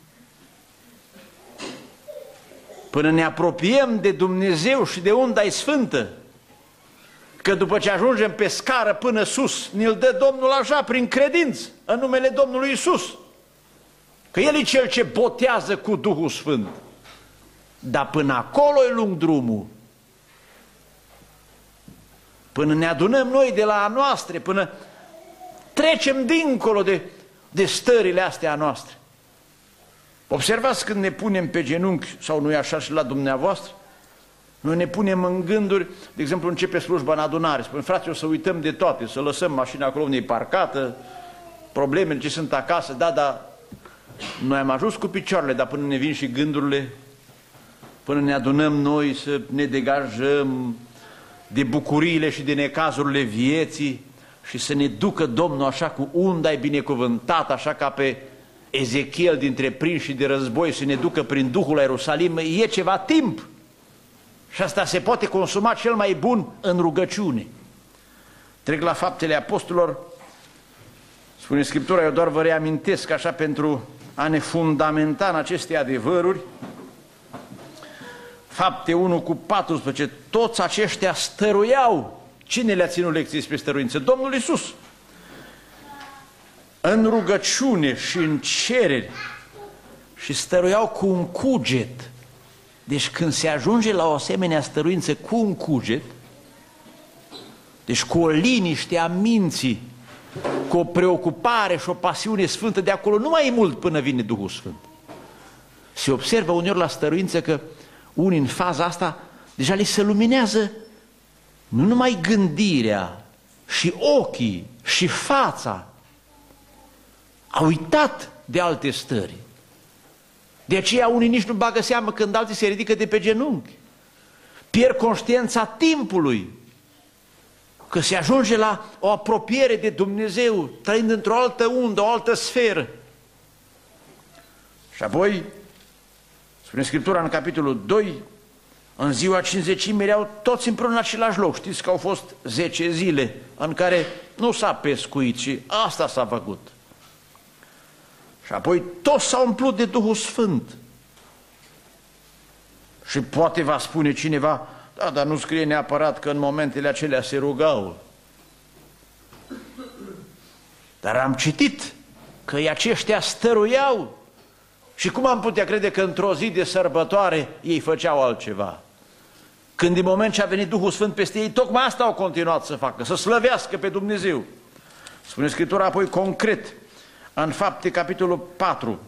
Până ne apropiem de Dumnezeu și de unda-i sfântă, că după ce ajungem pe scară până sus, ne-l dă Domnul așa, prin credință, în numele Domnului Iisus, că El e Cel ce botează cu Duhul Sfânt. Dar până acolo e lung drumul. Până ne adunăm noi de la a noastre, până trecem dincolo de, de stările astea a noastre. Observați când ne punem pe genunchi, sau nu e așa și la dumneavoastră, noi ne punem în gânduri, de exemplu începe slujba în adunare, spune: frate, o să uităm de toate, să lăsăm mașina acolo unde e parcată, problemele ce sunt acasă, da, dar noi am ajuns cu picioarele, dar până ne vin și gândurile, până ne adunăm noi să ne degajăm de bucuriile și de necazurile vieții și să ne ducă Domnul așa cu unda-i binecuvântat, așa ca pe Ezechiel dintre prinși de război, să ne ducă prin Duhul la Ierusalim, e ceva timp. Și asta se poate consuma cel mai bun în rugăciune. Trec la Faptele Apostolilor. Spune Scriptura, eu doar vă reamintesc așa pentru a ne fundamenta în aceste adevăruri. Fapte unu cu paisprezece, toți aceștia stăruiau. Cine le-a ținut lecții despre stăruință? Domnul Iisus. În rugăciune și în cereri, și stăruiau cu un cuget. Deci când se ajunge la o asemenea stăruință cu un cuget, deci cu o liniște a minții, cu o preocupare și o pasiune sfântă, de acolo nu mai e mult până vine Duhul Sfânt. Se observă uneori la stăruință că unii în faza asta deja li se luminează nu numai gândirea, și ochii, și fața. Au uitat de alte stări. De aceea unii nici nu bagă seamă când alții se ridică de pe genunchi. Pierd conștiința timpului, că se ajunge la o apropiere de Dumnezeu, trăind într-o altă undă, o altă sferă. Și apoi, spune Scriptura în capitolul doi, în ziua cincizecimii erau toți împreună în același loc. Știți că au fost zece zile în care nu s-a pescuit, ci asta s-a făcut. Și apoi toți s-au umplut de Duhul Sfânt. Și poate va spune cineva: da, dar nu scrie neapărat că în momentele acelea se rugau. Dar am citit că aceștia stăruiau. Și cum am putea crede că într-o zi de sărbătoare ei făceau altceva? Când din moment ce a venit Duhul Sfânt peste ei, tocmai asta au continuat să facă, să slăvească pe Dumnezeu. Spune Scriptura apoi concret, în Fapte, capitolul patru.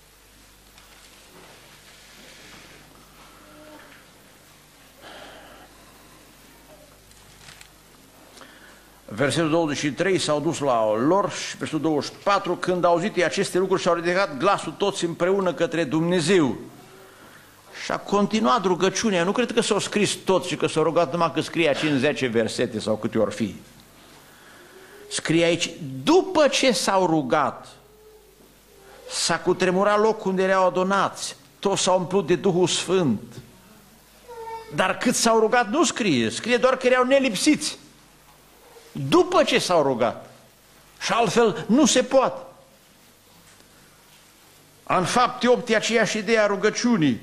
Versetul douăzeci și trei, s-au dus la lor și versetul douăzeci și patru, când au auzit ei aceste lucruri și-au ridicat glasul toți împreună către Dumnezeu Și a continuat rugăciunea. Nu cred că s-au scris toți și că s-au rugat numai că scrie aici în zece versete sau câte ori fi. Scrie aici, după ce s-au rugat, s-a cutremurat locul unde erau adunați, toți s-au umplut de Duhul Sfânt. Dar cât s-au rugat nu scrie, scrie doar că erau nelipsiți. După ce s-au rugat. Și altfel nu se poate. În Fapte opt e aceeași idee a rugăciunii.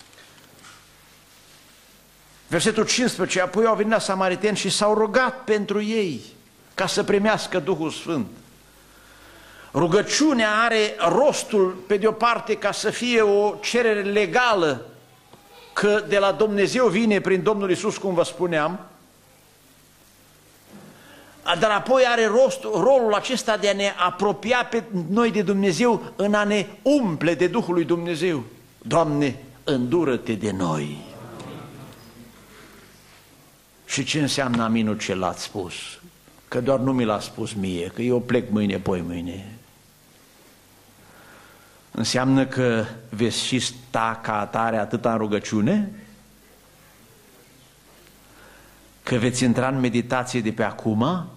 Versetul cincisprezece, apoi au venit la samariteni și s-au rugat pentru ei ca să primească Duhul Sfânt. Rugăciunea are rostul, pe de o parte, ca să fie o cerere legală, că de la Dumnezeu vine prin Domnul Iisus, cum vă spuneam, dar apoi are rost, rolul acesta de a ne apropia pe noi de Dumnezeu în a ne umple de Duhul lui Dumnezeu. Doamne, îndură-te de noi. Și ce înseamnă aminul ce l-ați spus? Că doar nu mi l-a spus mie, că eu plec mâine, poi mâine. Înseamnă că veți și sta ca atare atâta în rugăciune? Că veți intra în meditație de pe acum?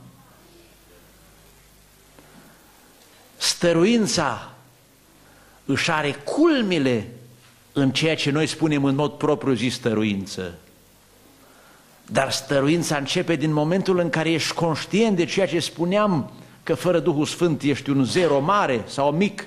Stăruința își are culmile în ceea ce noi spunem în mod propriu zis stăruință. Dar stăruința începe din momentul în care ești conștient de ceea ce spuneam, că fără Duhul Sfânt ești un zero mare sau mic.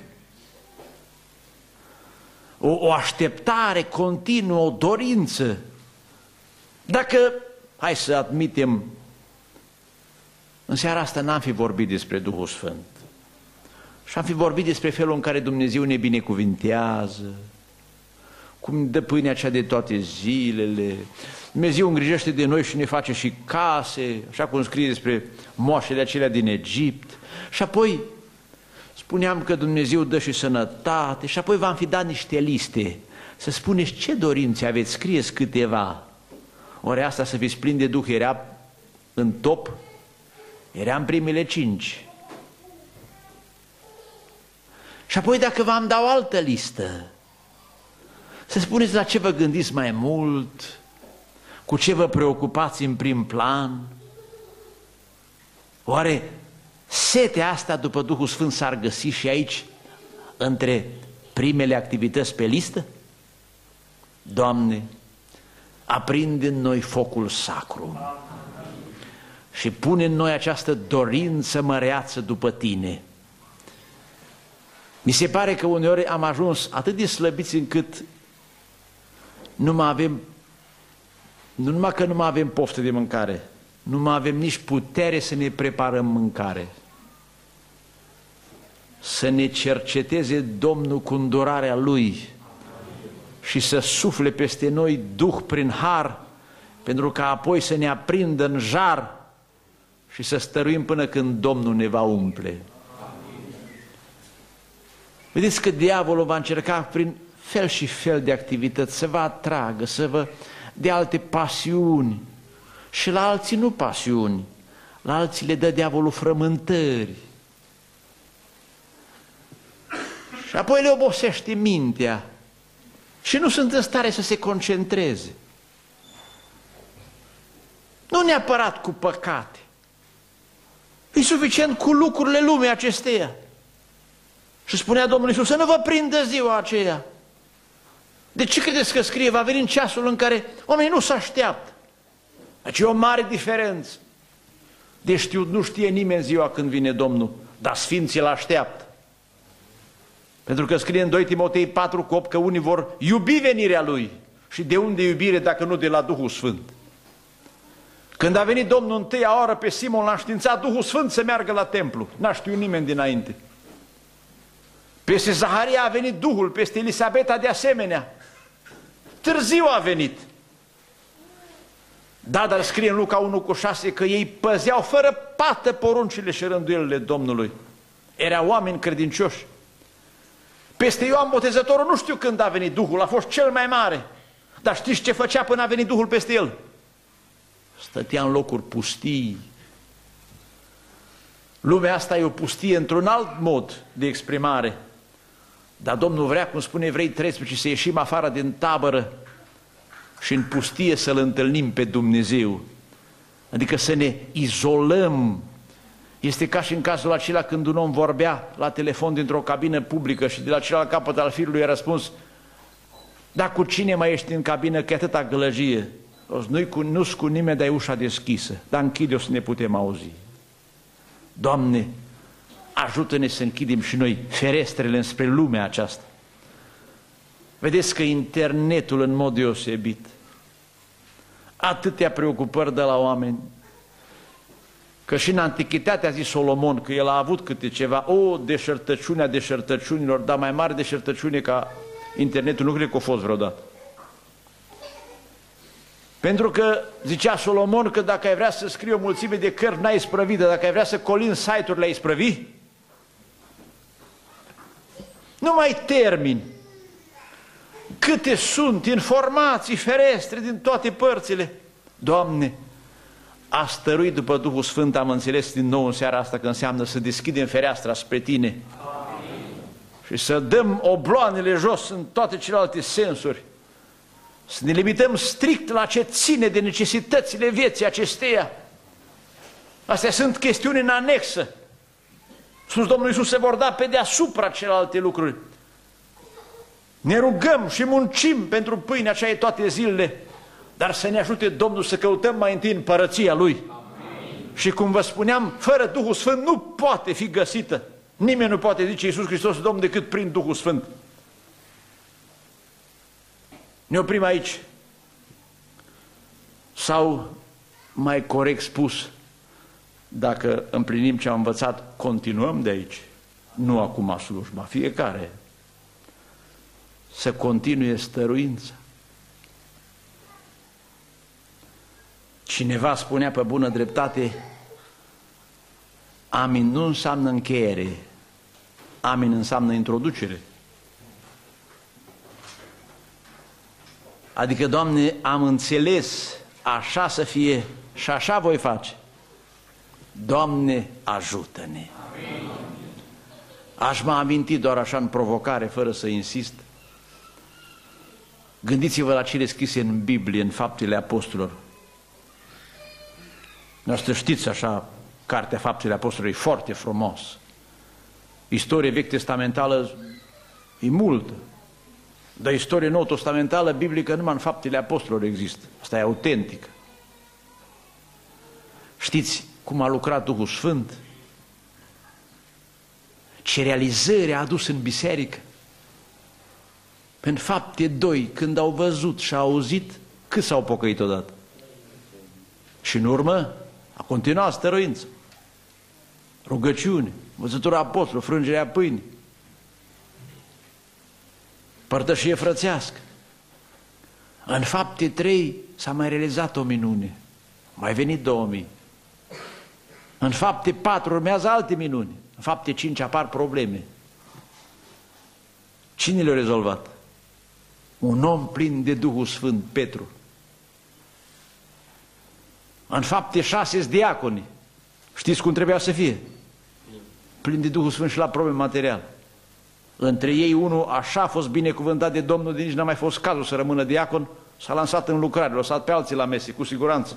O, o așteptare continuă, o dorință. Dacă, hai să admitem, în seara asta n-am fi vorbit despre Duhul Sfânt și am fi vorbit despre felul în care Dumnezeu ne binecuvintează, cum dă pâinea cea de toate zilele, Dumnezeu îngrijește de noi și ne face și case, așa cum scrie despre moașele acelea din Egipt, și apoi spuneam că Dumnezeu dă și sănătate, și apoi v-am fi dat niște liste, să spuneți ce dorințe aveți, scrieți câteva. Ori asta să fiți plini de Duh era în top, era în primele cinci. Și apoi dacă v-am dat o altă listă, să spuneți la ce vă gândiți mai mult, cu ce vă preocupați în prim plan. Oare setea asta după Duhul Sfânt s-ar găsi și aici, între primele activități pe listă? Doamne, aprinde în noi focul sacru și pune în noi această dorință măreață după Tine. Mi se pare că uneori am ajuns atât de slăbiți încât nu mai avem, nu numai că nu mai avem poftă de mâncare, nu mai avem nici putere să ne preparăm mâncare. Să ne cerceteze Domnul cu îndurarea Lui și să sufle peste noi Duh prin har, pentru ca apoi să ne aprindă în jar și să stăruim până când Domnul ne va umple. Vedeți că diavolul va încerca prin fel și fel de activități să vă atragă, să vă dea alte pasiuni, și la alții nu pasiuni, la alții le dă diavolul frământări. Și apoi le obosește mintea și nu sunt în stare să se concentreze. Nu neapărat cu păcate, e suficient cu lucrurile lumii acesteia. Și spunea Domnul Iisus, să nu vă prindă ziua aceea. De ce credeți că scrie? Va veni în ceasul în care oamenii nu se așteaptă. Deci e o mare diferență. De știut nu știe nimeni ziua când vine Domnul, dar sfinții îl așteaptă. Pentru că scrie în doi Timotei patru cu opt că unii vor iubi venirea Lui. Și de unde iubire dacă nu de la Duhul Sfânt? Când a venit Domnul întâia oră pe Simon, l-a înștiințat Duhul Sfânt să meargă la templu. N-a știut nimeni dinainte. Peste Zaharia a venit Duhul, peste Elisabeta de asemenea. Târziu a venit. Da, dar scrie în Luca unu cu șase că ei păzeau fără pată poruncile și rânduielile Domnului. Erau oameni credincioși. Peste Ioan Botezătorul nu știu când a venit Duhul, a fost cel mai mare. Dar știți ce făcea până a venit Duhul peste el? Stătea în locuri pustii. Lumea asta e o pustie într-un alt mod de exprimare. Dar Domnul vrea, cum spune Evrei treisprezece, să ieșim afară din tabără și în pustie să-L întâlnim pe Dumnezeu. Adică să ne izolăm. Este ca și în cazul acela când un om vorbea la telefon dintr-o cabină publică și de la celălalt capăt al firului a răspuns: dar cu cine mai ești în cabină, că e atâta gălăgie? Nu-i cu, nu-s cu nimeni, dar e ușa deschisă. Dar închide-o să ne putem auzi. Doamne, ajută-ne să închidem și noi ferestrele înspre lumea aceasta. Vedeți că internetul în mod deosebit, atâtea preocupări de la oameni, că și în Antichitate a zis Solomon că el a avut câte ceva, o deșertăciune a deșertăciunilor, dar mai mare deșertăciune ca internetul nu cred că a fost vreodată. Pentru că zicea Solomon că dacă ai vrea să scrii o mulțime de cărți, n-ai isprăvit, dar dacă ai vrea să colini site-uri, le-ai isprăvi? Nu mai termin. Câte sunt informații, ferestre din toate părțile. Doamne, a stăruit după Duhul Sfânt, am înțeles din nou în seara asta că înseamnă să deschidem fereastra spre Tine. Amin. Și să dăm obloanele jos în toate celelalte sensuri. Să ne limităm strict la ce ține de necesitățile vieții acesteia. Astea sunt chestiuni în anexă. Sus Domnul Iisus se vor da pe deasupra celelalte lucruri. Ne rugăm și muncim pentru pâinea aceea toate zilele, dar să ne ajute Domnul să căutăm mai întâi împărăția Lui. Amin. Și cum vă spuneam, fără Duhul Sfânt nu poate fi găsită. Nimeni nu poate zice Iisus Hristos Domn decât prin Duhul Sfânt. Ne oprim aici. Sau, mai corect spus, dacă împlinim ce am învățat, continuăm de aici. Nu acum slujba, fiecare să continue stăruința. Cineva spunea pe bună dreptate: amin nu înseamnă încheiere, amin înseamnă introducere. Adică, Doamne, am înțeles, așa să fie și așa voi face. Doamne, ajută-ne! Aș mă aminti doar așa în provocare, fără să insist. Gândiți-vă la cele scrise în Biblie, în Faptele Apostolilor. Noastră știți așa, Cartea Faptele Apostolilor e foarte frumos. Istorie vechi testamentală e multă. Dar istorie nou testamentală, biblică, numai în Faptele Apostolilor există. Asta e autentică. Știți cum a lucrat Duhul Sfânt? Ce realizări a adus în biserică? În Fapte doi, când au văzut și au auzit, cât s-au pocăit odată? Și în urmă a continuat stăruință. Rugăciune, învățătura apostolului, frângerea pâinii, părtășie frățească. În Fapte trei s-a mai realizat o minune. Mai venit două mii. În Fapte patru urmează alte minuni. În Fapte cinci apar probleme. Cine le-a rezolvat? Un om plin de Duhul Sfânt, Petru. În Fapte șase diaconi. Știți cum trebuia să fie? Plin de Duhul Sfânt și la probleme materiale. Între ei unul așa a fost binecuvântat de Domnul, de nici n-a mai fost cazul să rămână diacon, s-a lansat în lucrare, l-a lăsat pe alții la mese, cu siguranță.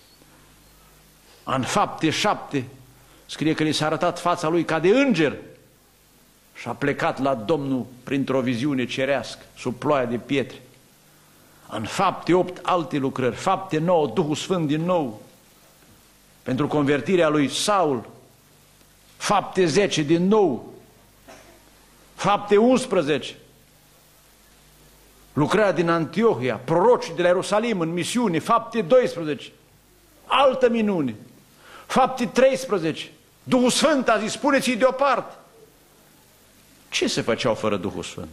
În Fapte șapte scrie că li s-a arătat fața lui ca de înger și a plecat la Domnul printr-o viziune cerească, sub ploaia de pietre. În Fapte opt alte lucrări, Fapte nouă, Duhul Sfânt din nou, pentru convertirea lui Saul, Fapte zece din nou, Fapte unsprezece, lucrarea din Antiohia, prorocii de la Ierusalim în misiune, Fapte doisprezece, altă minune, Fapte treisprezece, Duhul Sfânt a zis, puneți-i deoparte. Ce se făceau fără Duhul Sfânt?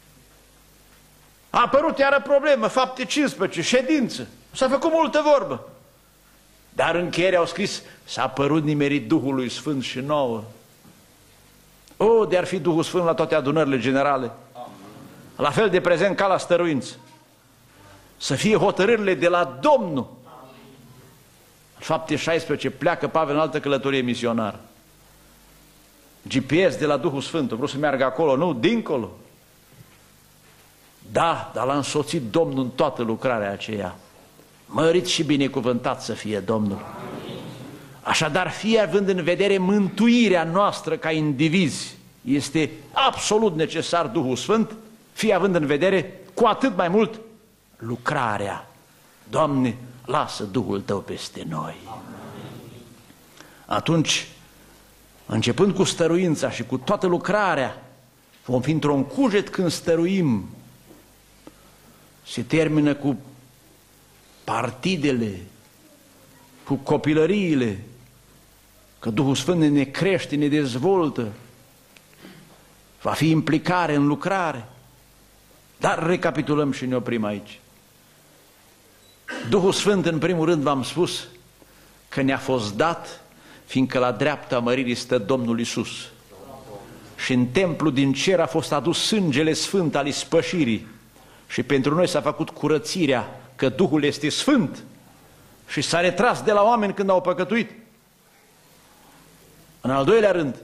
A apărut iară problemă, Fapte cincisprezece, ședință, s-a făcut multă vorbă. Dar în încheiere au scris, s-a părut nimerit Duhului Sfânt și nouă. O, de-ar fi Duhul Sfânt la toate adunările generale, la fel de prezent ca la stăruință. Să fie hotărârile de la Domnul. În Fapte șaisprezece pleacă Pavel în altă călătorie misionară. G P S de la Duhul Sfânt, vreau să meargă acolo, nu, dincolo. Da, dar l-a însoțit Domnul în toată lucrarea aceea. Mărit și binecuvântat să fie Domnul. Așadar, fie având în vedere mântuirea noastră ca indivizi, este absolut necesar Duhul Sfânt, fie având în vedere cu atât mai mult lucrarea. Doamne, lasă Duhul Tău peste noi. Atunci, începând cu stăruința și cu toată lucrarea, vom fi într-un cuget când stăruim. Se termină cu partidele, cu copilăriile, că Duhul Sfânt ne crește, ne dezvoltă, va fi implicare în lucrare. Dar recapitulăm și ne oprim aici. Duhul Sfânt, în primul rând, v-am spus că ne-a fost dat, fiindcă la dreapta măririi stă Domnul Iisus. Și în templu din cer a fost adus sângele sfânt al ispășirii. Și pentru noi s-a făcut curățirea, că Duhul este sfânt și s-a retras de la oameni când au păcătuit. În al doilea rând,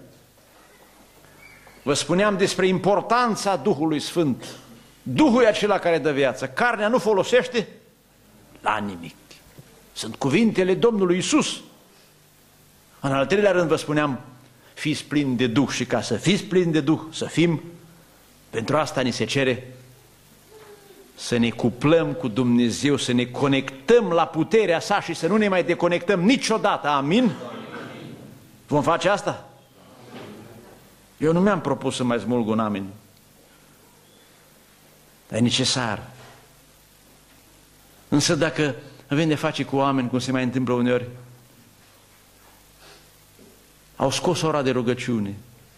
vă spuneam despre importanța Duhului Sfânt. Duhul e acela care dă viață. Carnea nu folosește la nimic. Sunt cuvintele Domnului Iisus. În al treilea rând vă spuneam, fiți plini de Duh, și ca să fiți plini de Duh, să fim, pentru asta ni se cere să ne cuplăm cu Dumnezeu, să ne conectăm la puterea sa și să nu ne mai deconectăm niciodată. Amin? Vom face asta? Eu nu mi-am propus să mai smulg un amin. Dar e necesar. Însă dacă avem de face cu oameni, cum se mai întâmplă uneori, au scos ora de rugăciune,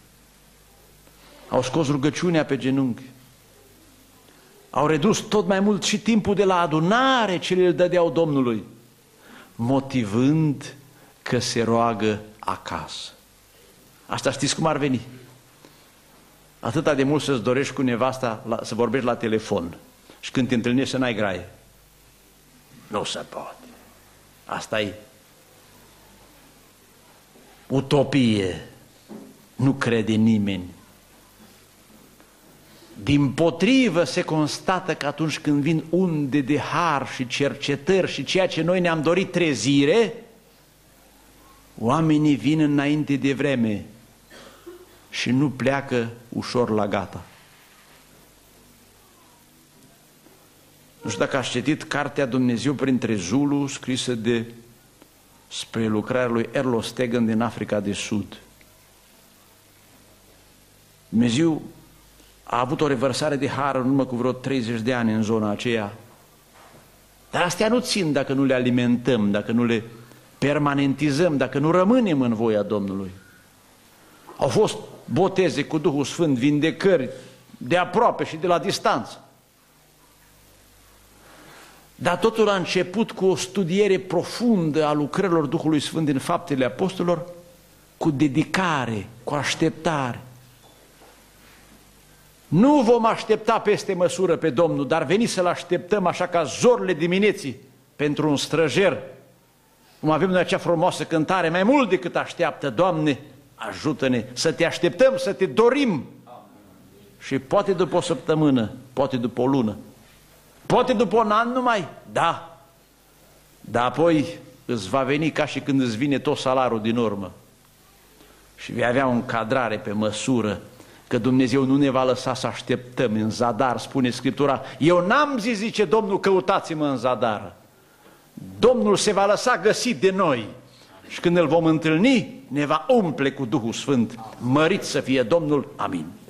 au scos rugăciunea pe genunchi, au redus tot mai mult și timpul de la adunare ce le dădeau Domnului, motivând că se roagă acasă. Asta știți cum ar veni? Atâta de mult să-ți dorești cu nevasta la, să vorbești la telefon și când te întâlnești să n-ai graie. Nu se poate. Asta e utopie. Nu crede nimeni. Dimpotrivă se constată că atunci când vin unde de har și cercetări și ceea ce noi ne-am dorit, trezire, oamenii vin înainte de vreme și nu pleacă ușor la gata. Nu știu dacă ați citit cartea Dumnezeu printre Zulu, scrisă de spre lucrarea lui Erlo Stegen din Africa de Sud. Dumnezeu a avut o revărsare de har în urmă cu vreo treizeci de ani în zona aceea. Dar astea nu țin dacă nu le alimentăm, dacă nu le permanentizăm, dacă nu rămânem în voia Domnului. Au fost boteze cu Duhul Sfânt, vindecări de aproape și de la distanță. Dar totul a început cu o studiere profundă a lucrărilor Duhului Sfânt din Faptele Apostolilor, cu dedicare, cu așteptare. Nu vom aștepta peste măsură pe Domnul, dar veni să-L așteptăm așa ca zorile dimineții pentru un străjer. Cum avem noi acea frumoasă cântare, mai mult decât așteaptă, Doamne, ajută-ne să te așteptăm, să te dorim. Și poate după o săptămână, poate după o lună, poate după un an numai, da. Dar apoi îți va veni ca și când îți vine tot salarul din urmă. Și vei avea o încadrare pe măsură, că Dumnezeu nu ne va lăsa să așteptăm în zadar, spune Scriptura. Eu n-am zis, zice Domnul, căutați-mă în zadar. Domnul se va lăsa găsit de noi și când îl vom întâlni, ne va umple cu Duhul Sfânt. Mărit să fie Domnul. Amin.